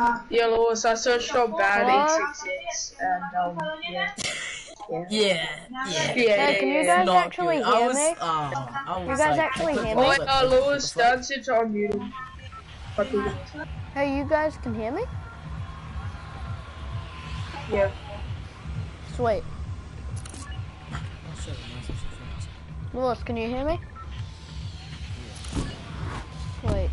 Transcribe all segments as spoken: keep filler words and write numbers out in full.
Yeah, Lewis, I searched up bad Hello? eight six six, and um, yeah. Yeah, yeah, Yeah, Hey, yeah, can you yeah. guys not actually good. hear I was, me? uh, I was You guys like, actually what, hear what Oh, me? was wait, that? uh, Like, what Lewis, the fuck? that's it on muted. Hey, you guys can hear me? Yeah. Sweet. Oh shit, mine's actually fixed. Lewis, can you hear me? Yeah. Sweet.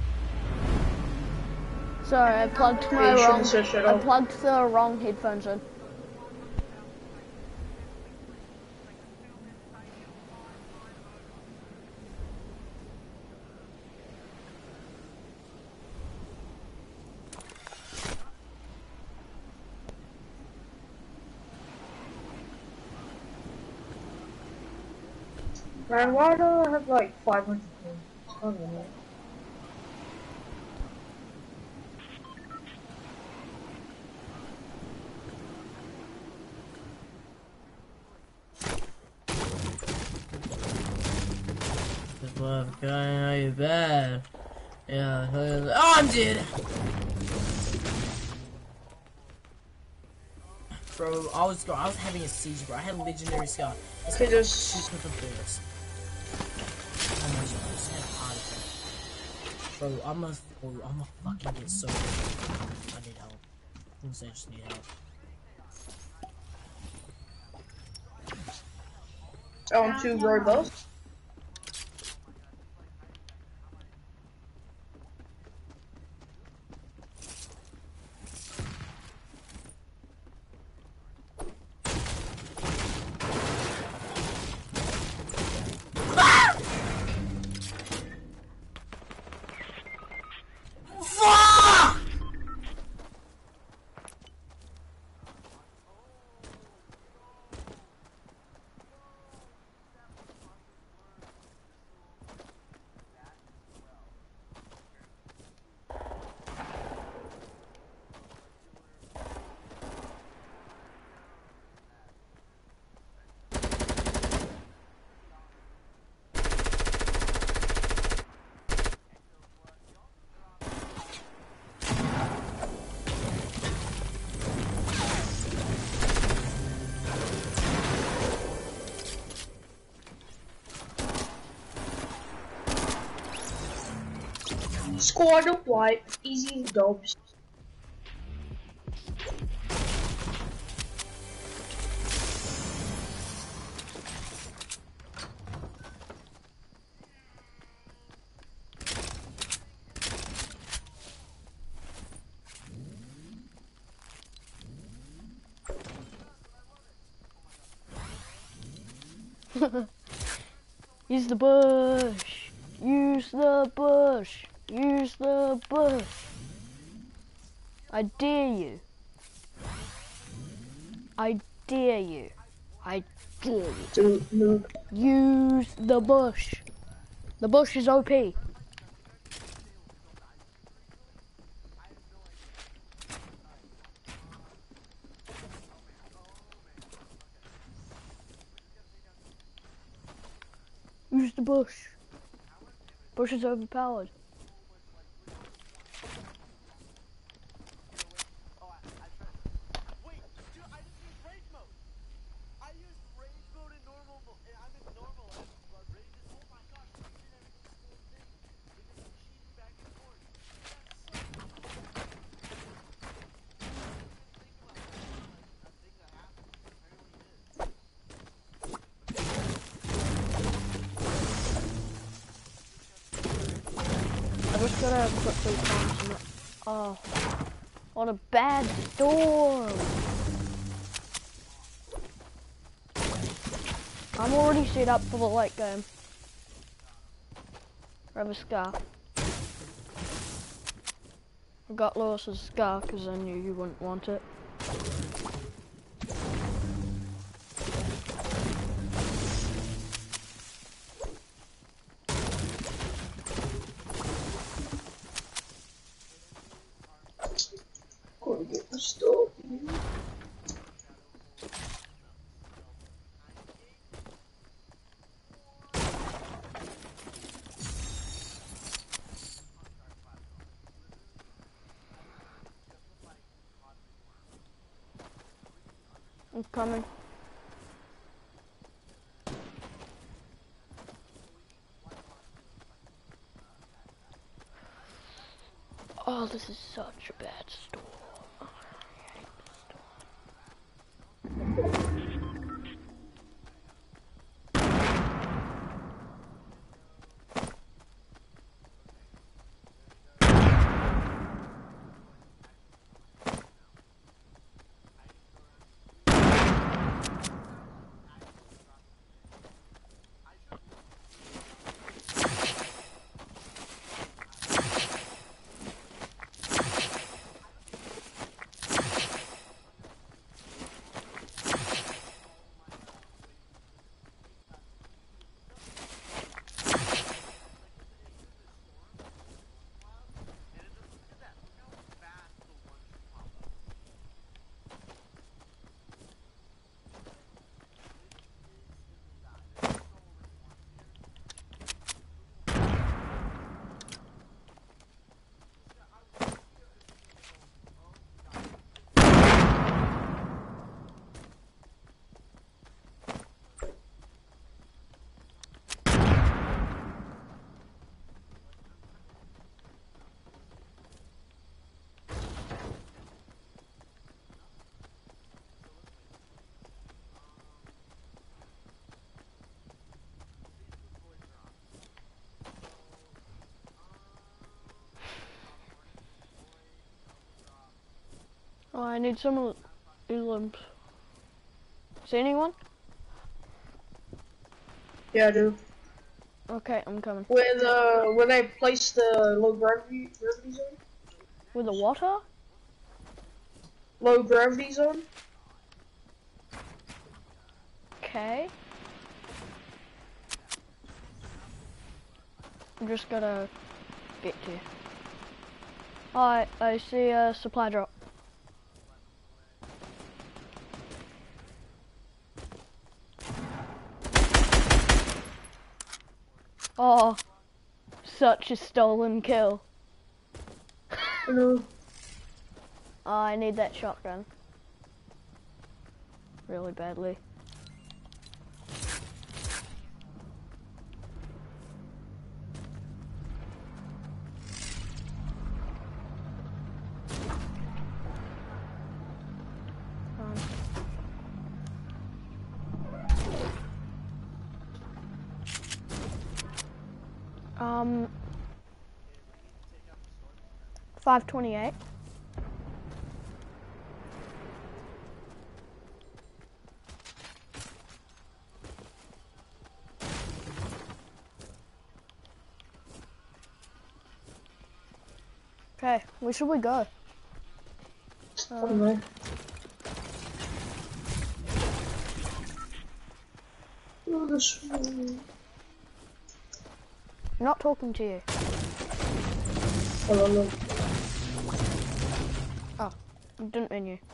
Sorry, I plugged my Yeah, you wrong. shouldn't search it I up. plugged the wrong headphones in. Man, why do I have like five hundred points? I don't know. This love guy, are you bad? Yeah. Oh, I'm dead. Bro, I was I was having a siege, bro. I had a legendary scar. Okay, just Shoot with the burst. Oh my god, I just had a heart attack. Bro, I'm a, bro, I'm a fucking get so good. I need help. Honestly, I just need help. um two robust. Squad of white, easy dubs. Use the bush. Use the bush. Use the bush. I dare you. I dare you. I dare you. To move. Use the bush. The bush is O P. Use the bush. Bush is overpowered. I just gotta quickly find some. Oh, what a bad storm! I'm already set up for the late game. I have a scar. I got Lewis's scar because I knew you wouldn't want it. Gonna get the stuff. I'm coming. Oh, this is such a bad storm. I hate this storm. Oh, I need some of these lamps. See anyone? Yeah, I do. Okay, I'm coming. Where the where they place the low gravity gravity zone? With the water? Low gravity zone? Okay. I'm just gotta get to you. Alright, I see a supply drop. Oh, such a stolen kill. Hello. Oh, I need that shotgun. Really badly. Um, five twenty-eight. Okay, where should we go? Um, Okay. Oh, this one. I'm not talking to you. Hold on, look. Oh, I didn't mean you.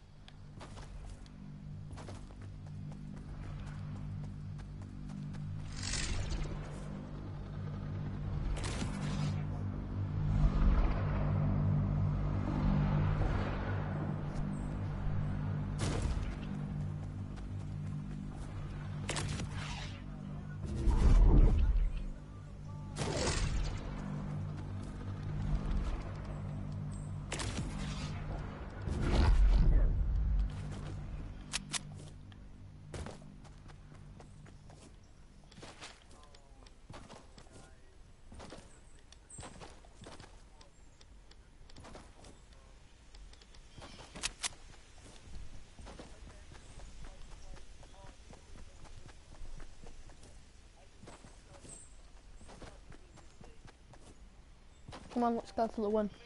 Come on, let's go for the win.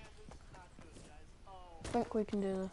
I think we can do this.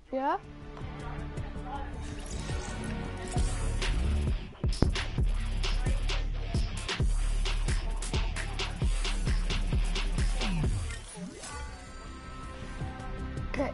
Yeah? Okay.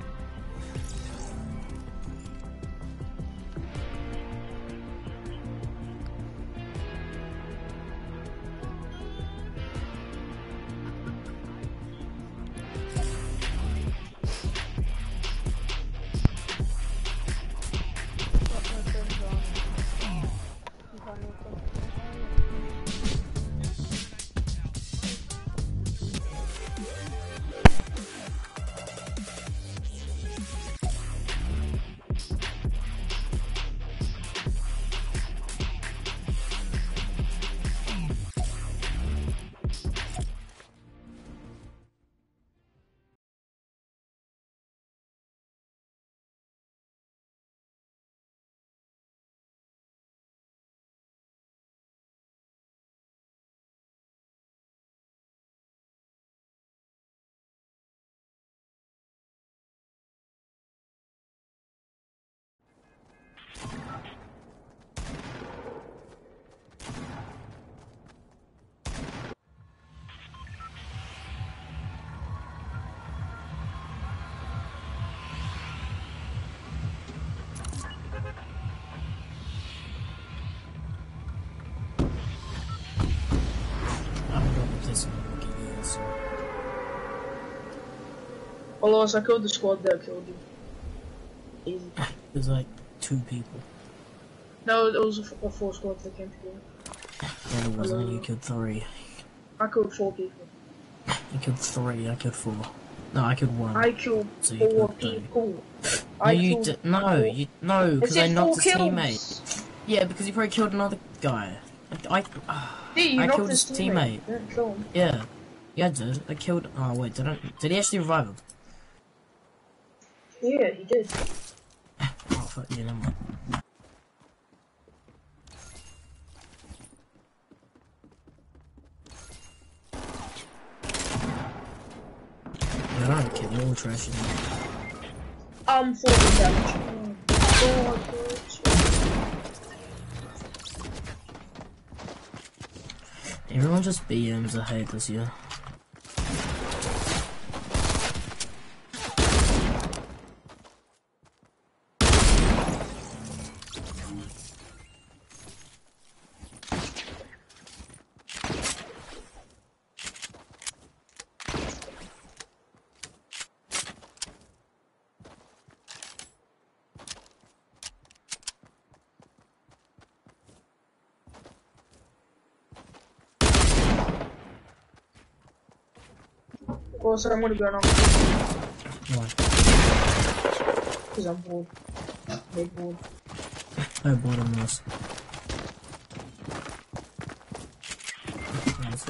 I'm not this one looking here, so. Oh, Lois, I killed the squad that killed you. Easy. There's like two people. No, it was a, f- a four squad that came together. Yeah, there wasn't. You killed three. I killed four people. You killed three. I killed four. No, I killed one. I killed So you four killed two. people. No, I you killed did. No, four. you no, It because I said knocked four his kills. teammate. Yeah, because he probably killed another guy. I, I, uh, See, you I knocked killed his his teammate. teammate. You didn't kill him. Yeah, yeah, I did. I killed. Oh wait, did I? Did he actually revive him? Yeah, he did. Oh fuck yeah, never mind. Yeah, I don't care. They're all trash. I'm forty damage. Oh, Everyone just B Ms. I hate this year. well, so I'm gonna go now. Why? Because I'm bored. They're bored. No bottomless. Nice.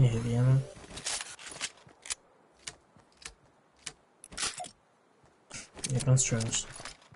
any heavy ammo? Yeah, guns trash.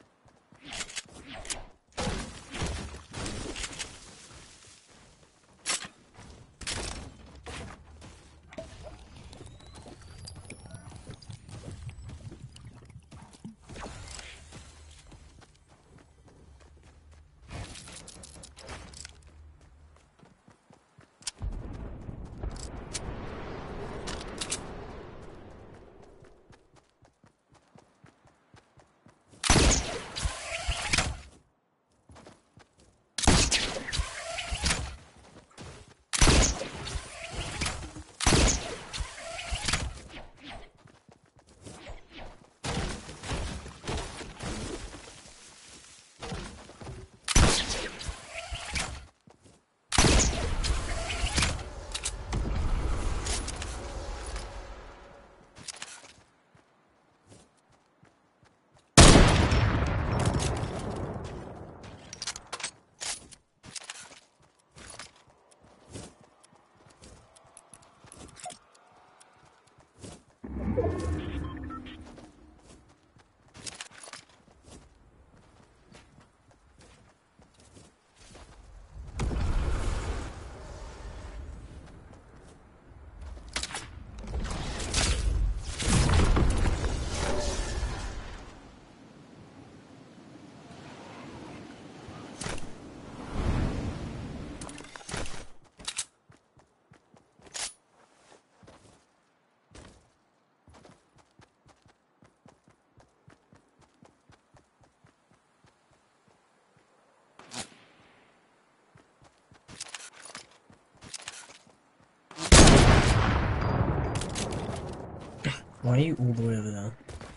Why are you all the way over there?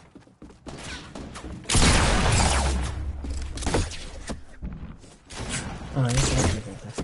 Oh, I guess I'm gonna go there.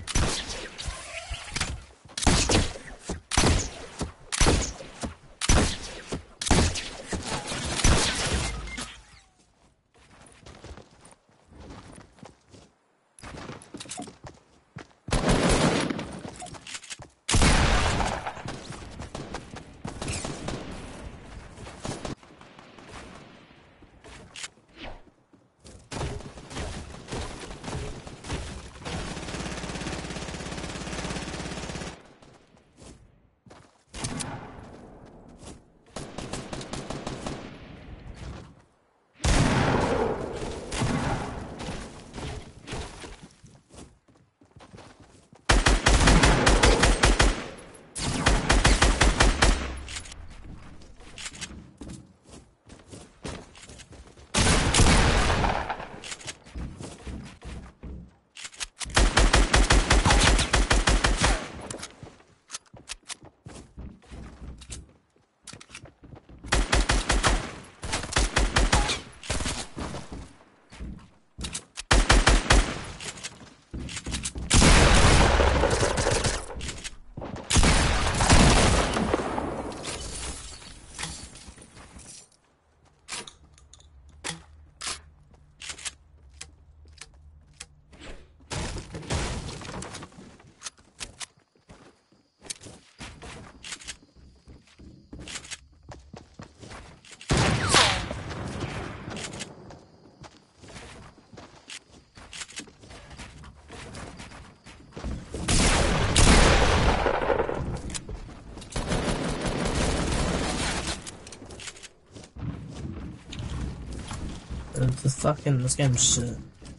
Uh, the fucking, this game's shit.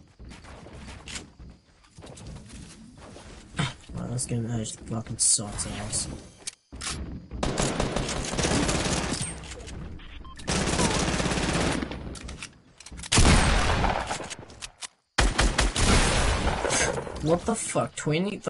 Wow, this game actually fucking sucks ass. What the fuck, twenty?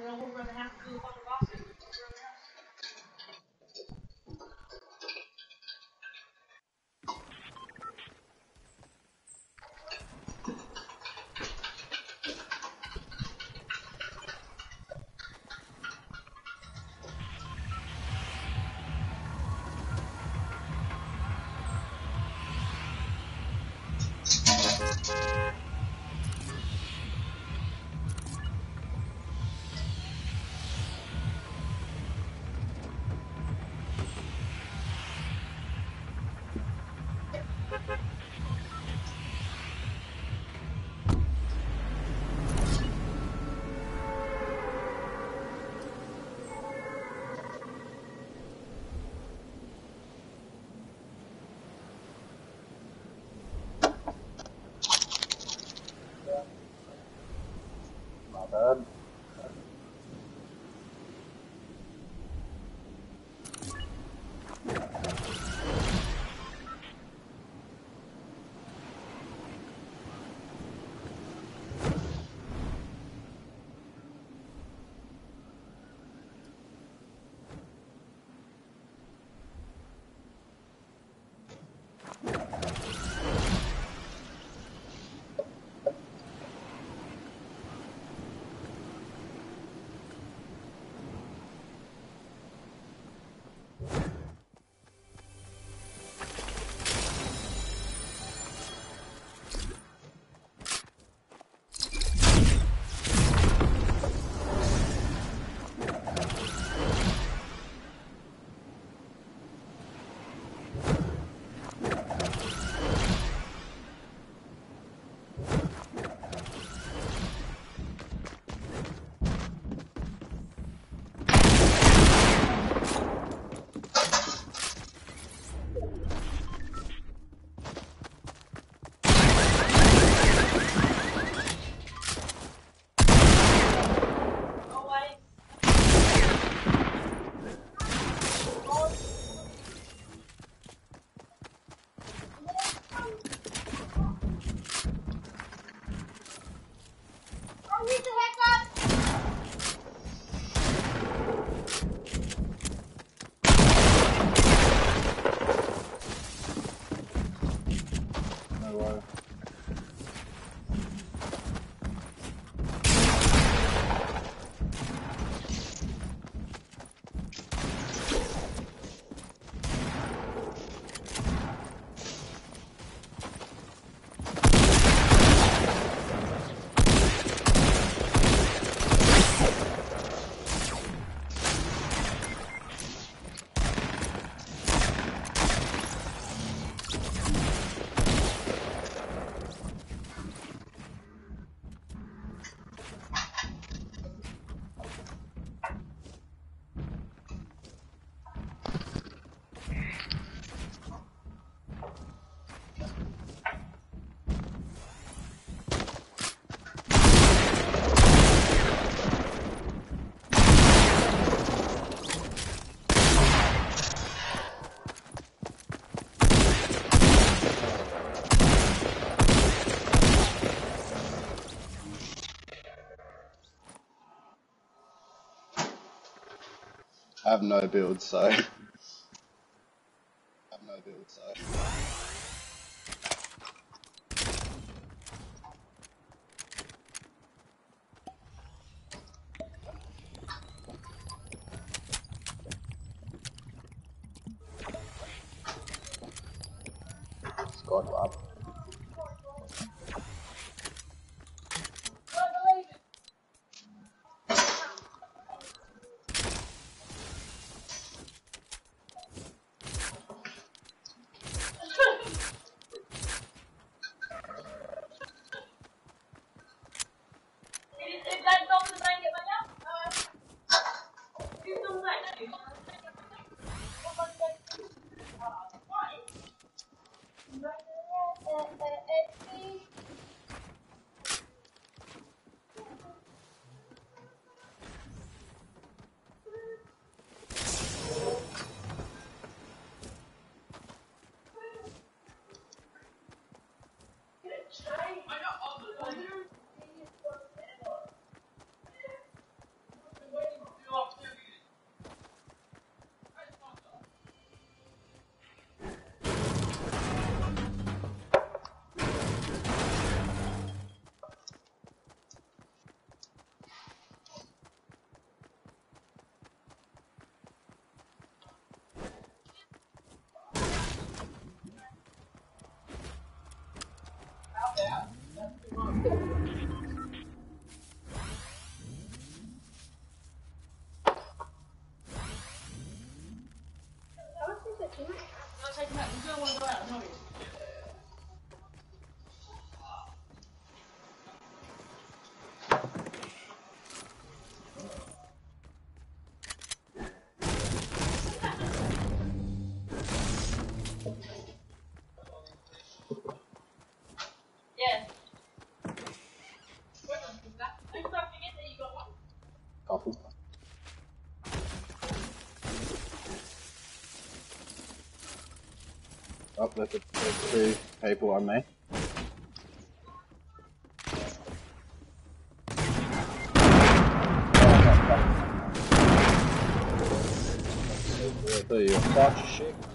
My bad. No way. I have no build, so. I have no build, so. Squad up. Copy. Oh, there's, a, there's two people on me. Oh, you're such a shit.